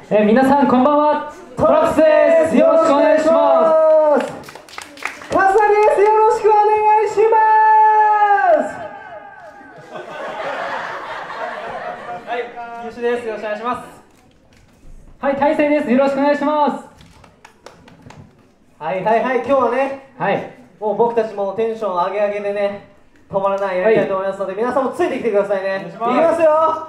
皆さんこんばんは、トラックスです。よろしくお願いします。 かずなりです。よろしくお願いします。はい、ゆうしです。よろしくお願いします。 はい、たいせいです。よろしくお願いします。 はいはいはい、今日はね、 はい、 もう僕たちもテンション上げ上げでね、止まらないやりたいと思いますので、皆さんもついてきてくださいね。いきますよ。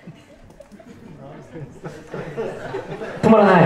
止まらない。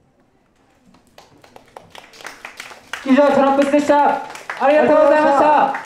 以上トラップスでした。ありがとうございました。